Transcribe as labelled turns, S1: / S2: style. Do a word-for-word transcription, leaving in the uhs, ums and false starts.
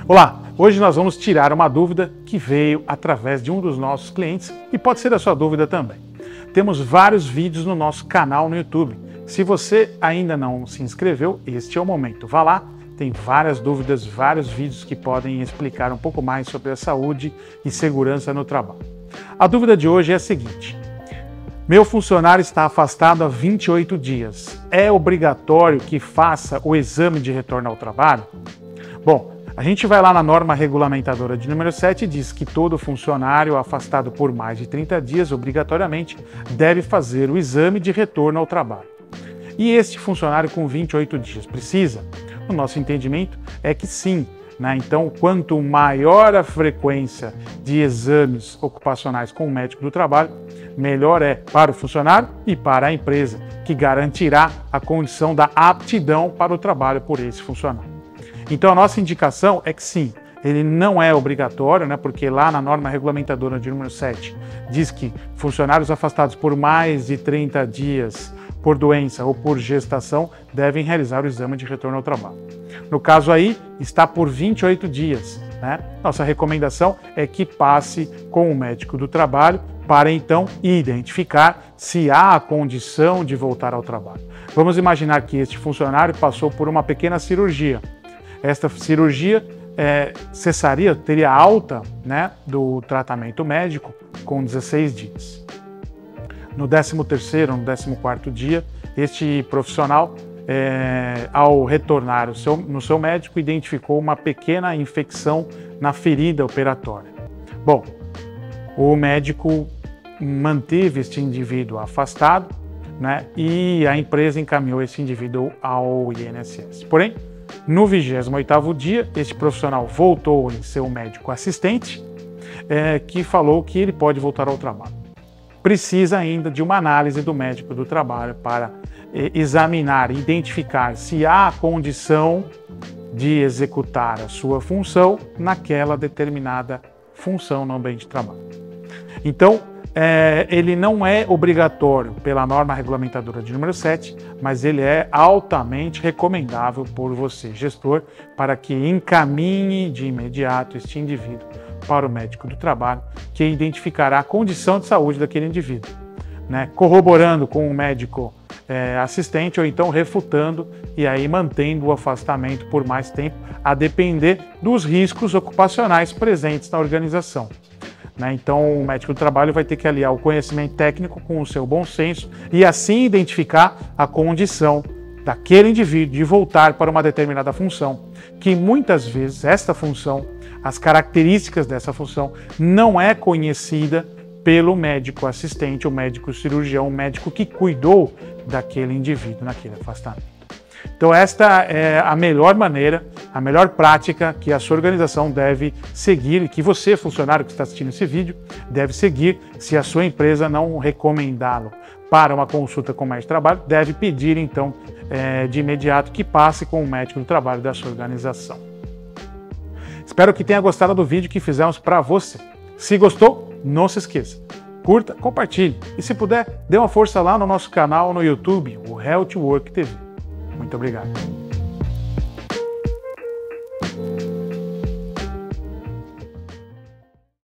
S1: Olá, hoje nós vamos tirar uma dúvida que veio através de um dos nossos clientes e pode ser a sua dúvida também. Temos vários vídeos no nosso canal no YouTube. Se você ainda não se inscreveu, este é o momento. Vá lá, tem várias dúvidas, vários vídeos que podem explicar um pouco mais sobre a saúde e segurança no trabalho. A dúvida de hoje é a seguinte: meu funcionário está afastado há vinte e oito dias. É obrigatório que faça o exame de retorno ao trabalho? Bom, a gente vai lá na norma regulamentadora de número sete e diz que todo funcionário afastado por mais de trinta dias, obrigatoriamente, deve fazer o exame de retorno ao trabalho. E este funcionário com vinte e oito dias precisa? O nosso entendimento é que sim, né? Então, quanto maior a frequência de exames ocupacionais com o médico do trabalho, melhor é para o funcionário e para a empresa, que garantirá a condição da aptidão para o trabalho por esse funcionário. Então, a nossa indicação é que sim, ele não é obrigatório, né, porque lá na norma regulamentadora de número sete diz que funcionários afastados por mais de trinta dias por doença ou por gestação devem realizar o exame de retorno ao trabalho. No caso aí, está por vinte e oito dias. Né? Nossa recomendação é que passe com o médico do trabalho para então identificar se há a condição de voltar ao trabalho. Vamos imaginar que este funcionário passou por uma pequena cirurgia. Esta cirurgia é, cessaria, teria alta, né, do tratamento médico com dezesseis dias. No décimo terceiro, no décimo quarto dia, este profissional, é, ao retornar o seu, no seu médico, identificou uma pequena infecção na ferida operatória. Bom, o médico manteve este indivíduo afastado, né, e a empresa encaminhou esse indivíduo ao I N S S. Porém, no vigésimo oitavo dia, este profissional voltou em seu médico assistente, é, que falou que ele pode voltar ao trabalho. Precisa ainda de uma análise do médico do trabalho para é, examinar e identificar se há condição de executar a sua função naquela determinada função no ambiente de trabalho. Então, É, ele não é obrigatório pela norma regulamentadora de número sete, mas ele é altamente recomendável por você, gestor, para que encaminhe de imediato este indivíduo para o médico do trabalho, que identificará a condição de saúde daquele indivíduo, né? Corroborando com o médico é, assistente ou então refutando e aí mantendo o afastamento por mais tempo, a depender dos riscos ocupacionais presentes na organização. Então, o médico do trabalho vai ter que aliar o conhecimento técnico com o seu bom senso e assim identificar a condição daquele indivíduo de voltar para uma determinada função, que muitas vezes esta função, as características dessa função, não é conhecida pelo médico assistente, o médico cirurgião, o médico que cuidou daquele indivíduo naquele afastamento. Então esta é a melhor maneira, a melhor prática que a sua organização deve seguir e que você, funcionário que está assistindo esse vídeo, deve seguir. Se a sua empresa não recomendá-lo para uma consulta com o médico do trabalho, deve pedir então é, de imediato que passe com o médico do trabalho da sua organização. Espero que tenha gostado do vídeo que fizemos para você. Se gostou, não se esqueça, curta, compartilhe e se puder, dê uma força lá no nosso canal no YouTube, o Health Work T V. Muito obrigado.